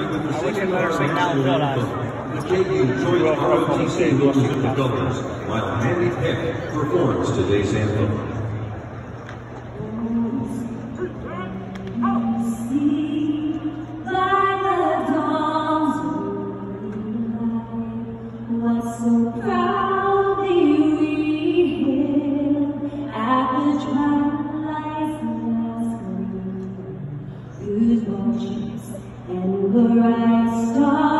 wish I'd better sing now and feel that. UMKC looks at the colors while Mandy Peck performs today's anthem. So proudly we hailed at the twilight's last gleam, whose watches and the bright stars